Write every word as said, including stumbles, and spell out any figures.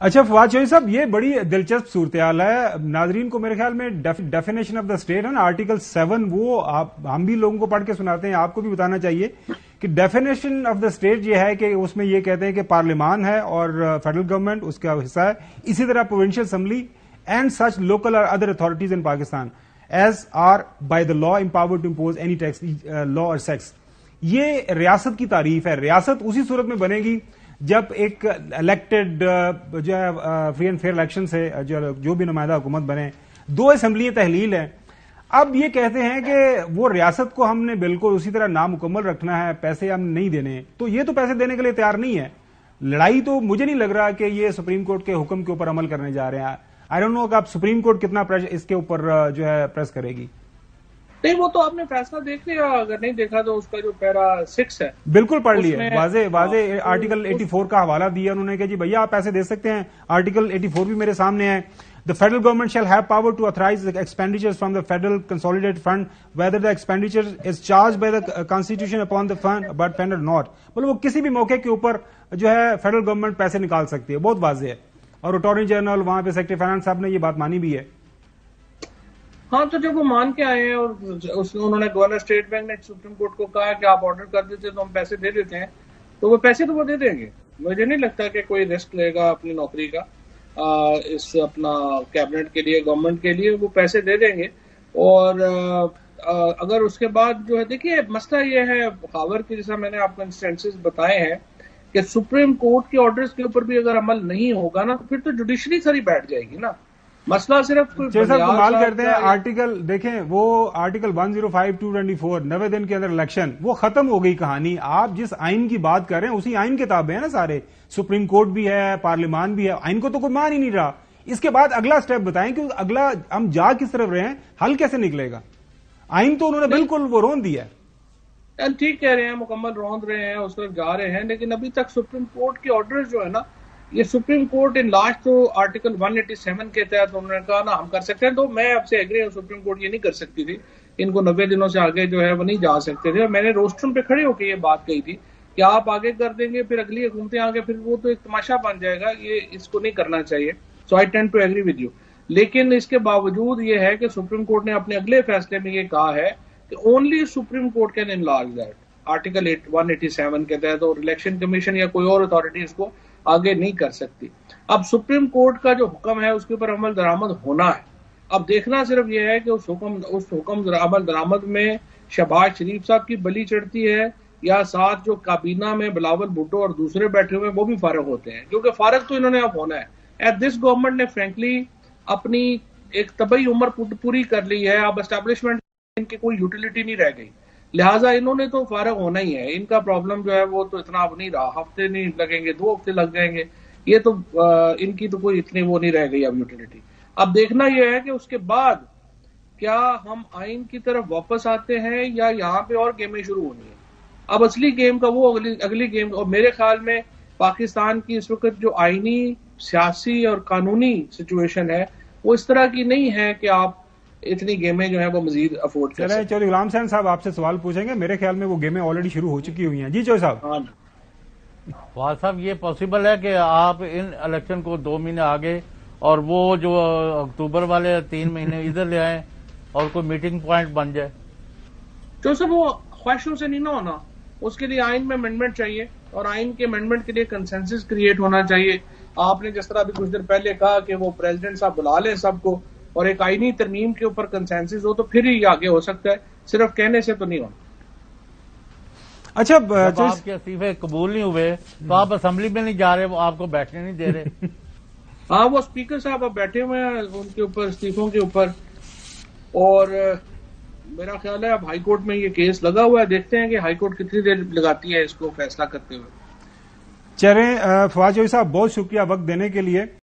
اچھا فواد چوہدری صاحب، یہ بڑی دلچسپ صورتحال ہے. ناظرین کو میرے خیال میں ڈیفینیشن آف دا اسٹیٹ ہے نا آرٹیکل سیون، وہ ہم بھی لوگوں کو پڑھ کے سناتے ہیں، آپ کو بھی بتانا چاہیے کہ ڈیفینیشن آف دا اسٹیٹ یہ ہے کہ اس میں یہ کہتے ہیں کہ پارلیمان ہے اور فیڈرل گورنمنٹ اس کا حصہ ہے، اسی طرح provincial assembly and such local or other authorities in Pakistan as are by the law empowered to impose any tax law or سیکس. یہ ریاست کی تعریف ہے. ریاست اسی صورت میں بنے گی جب ایک الیکٹڈ جو ہے فری اینڈ فیئر الیکشن سے جو بھی نمائندہ حکومت بنے، دو اسمبلیاں تحلیل ہیں. اب یہ کہتے ہیں کہ وہ ریاست کو ہم نے بالکل اسی طرح نامکمل رکھنا ہے، پیسے ہم نہیں دینے، تو یہ تو پیسے دینے کے لیے تیار نہیں ہے. لڑائی تو مجھے نہیں لگ رہا کہ یہ سپریم کورٹ کے حکم کے اوپر عمل کرنے جا رہے ہیں. آئی ڈونٹ نو کہ آپ سپریم کورٹ کتنا اس کے اوپر جو ہے پریس کرے گی. نہیں، وہ تو آپ نے فیصلہ دیکھ لیا، اگر نہیں دیکھا تو اس کا جو پیرا سکس ہے بالکل پڑھ لیا، واضح واضح آرٹیکل ایٹی فور کا حوالہ دیا انہوں نے کہ جی بھیا آپ پیسے دے سکتے ہیں. آرٹیکل ایٹی فور بھی میرے سامنے ہے. The federal government shall have power to authorize the expenditures from the federal consolidated fund whether the expenditure is charged by the constitution upon the fund but fund or not. مطلب وہ کسی بھی موقع کے اوپر جو ہے فیڈرل گورنمنٹ پیسے نکال سکتی ہے. بہت واضح ہے. اور اٹارنی جنرل وہاں پہ سیکرٹری فائنانس صاحب نے یہ بات مانی بھی ہے. ہاں، تو جب وہ مان کے آئے ہیں اور انہوں نے گورنر اسٹیٹ بینک نے سپریم کورٹ کو کہا کہ آپ آرڈر کر دیتے تو ہم پیسے دے دیتے ہیں، تو وہ پیسے تو وہ دے دیں گے. مجھے نہیں لگتا کہ کوئی رسک لے گا اپنی نوکری کا اس اپنا کیبنٹ کے لیے، گورنمنٹ کے لیے. وہ پیسے دے دیں گے. اور اگر اس کے بعد جو ہے، دیکھیے مسئلہ یہ ہے خاور کی، جیسا میں نے آپ کو انسٹینسز بتائے ہیں کہ سپریم کورٹ کے آرڈرز کے اوپر بھی اگر عمل نہیں ہوگا نا تو پھر تو جوڈیشری ساری بیٹھ جائے گی نا. مسئلہ صرف کمال کرتے ہیں. آرٹیکل دیکھیں، وہ article one zero five two twenty four نوے دن کے اندر الیکشن، وہ ختم ہو گئی کہانی. آپ جس آئین کی بات کر رہے ہیں اسی آئین کے تابع ہیں نا سارے. سپریم کورٹ بھی ہے، پارلیمان بھی ہے. آئین کو تو کوئی مان ہی نہیں رہا. اس کے بعد اگلا سٹیپ بتائیں کہ اگلا ہم جا کس طرف رہے ہیں، حل کیسے نکلے گا. آئین تو انہوں نے بالکل وہ رون دیا ہے. ٹھیک کہہ رہے ہیں، مکمل روند رہے ہیں، اس طرف جا رہے ہیں، لیکن ابھی تک سپریم کورٹ کے آرڈر جو ہے نا، یہ سپریم کورٹ ان لاسٹ تو آرٹیکل ون ایٹی سیون کے تحت انہوں نے کہا نا ہم کر سکتے ہیں. تو میں اب سے ایگری ہوں، سپریم کورٹ یہ نہیں کر سکتی تھی. ان کو نبے دنوں سے آگے جو ہے وہ نہیں جا سکتے تھے. اور میں نے روسٹرم پہ کھڑے ہو کے یہ بات کہی تھی کہ آپ آگے کر دیں گے، پھر اگلی حکومتیں آگے، پھر وہ تو ایک تماشا بن جائے گا. یہ اس کو نہیں کرنا چاہیے. So I tend to agree with you. لیکن اس کے باوجود یہ ہے کہ سپریم کورٹ نے اپنے اگلے فیصلے میں یہ کہا ہے کہ only supreme court can enlarge that article one eighty seven کے تحت، اور الیکشن کمیشن یا کوئی اور اتھارٹی اس کو آگے نہیں کر سکتی. اب سپریم کورٹ کا جو حکم ہے اس کے اوپر عمل درآمد ہونا ہے. اب دیکھنا صرف یہ ہے کہ اس حکم اس حکم عمل درآمد میں شہباز شریف صاحب کی بلی چڑھتی ہے یا ساتھ جو کابینہ میں بلاول بھٹو اور دوسرے بیٹھے ہوئے وہ بھی فارغ ہوتے ہیں، کیونکہ فارغ تو انہوں نے اب ہونا ہے. ایٹ دس گورنمنٹ نے فرینکلی اپنی ایک طبی عمر پوری کر لی ہے. اب اسٹیبلشمنٹ ان کی کوئی یوٹیلیٹی نہیں رہ گئی، لہٰذا انہوں نے تو فارغ ہونا ہی ہے. ان کا پرابلم جو ہے وہ تو اتنا اب نہیں رہا. ہفتے نہیں لگیں گے، دو ہفتے لگ جائیں گے. یہ تو ان کی تو کوئی اتنی وہ نہیں رہ گئی اب یوٹیلیٹی. اب دیکھنا یہ ہے کہ اس کے بعد کیا ہم آئین کی طرف واپس آتے ہیں یا یہاں پہ اور گیمیں شروع ہونی ہیں. اب اصلی گیم کا وہ اگلی اگلی گیم، اور میرے خیال میں پاکستان کی اس وقت جو آئینی، سیاسی اور قانونی سچویشن ہے وہ اس طرح کی نہیں ہے کہ آپ اتنی گیمیں جو ہیں وہ مزید افورڈ کر سکتے. چودھری غلام حسین صاحب آپ سے سوال پوچھیں گے. میرے خیال میں وہ گیمیں آلریڈی شروع ہو چکی ہوئی ہیں. جی چودھری صاحب. ہاں فواد صاحب، یہ پاسبل ہے کہ آپ ان الیکشن کو دو مہینے آگے اور وہ جو اکتوبر والے تین مہینے ادھر لے آئیں اور کوئی میٹنگ پوائنٹ بن جائے؟ جو سب وہ خواہشوں سے نہیں نہ ہونا. اس کے لیے آئین میں امینڈمنٹ چاہیے، اور آئین کے امینڈمنٹ کے لیے کنسنسس کریٹ ہونا چاہیے. آپ نے جس طرح بھی کچھ دیر پہلے کہا کہ وہ پریزیڈنٹ صاحب بلا لیں سب کو اور ایک آئینی ترمیم کے اوپر کنسنسس ہو تو پھر ہی آگے ہو سکتا ہے. صرف کہنے سے تو نہیں ہونا. اچھا، آپ کے استعفے قبول نہیں ہوئے تو آپ اسمبلی میں نہیں جا رہے، وہ آپ کو بیٹھنے نہیں دے رہے. ہاں، وہ اسپیکر صاحب اب بیٹھے ہوئے ہیں ان کے اوپر، استعفوں کے اوپر. اور میرا خیال ہے اب ہائی کورٹ میں یہ کیس لگا ہوا ہے. دیکھتے ہیں کہ ہائی کورٹ کتنی دیر لگاتی ہے اس کو فیصلہ کرتے ہوئے. چلیں فواد چوہدری صاحب، بہت شکریہ وقت دینے کے لیے.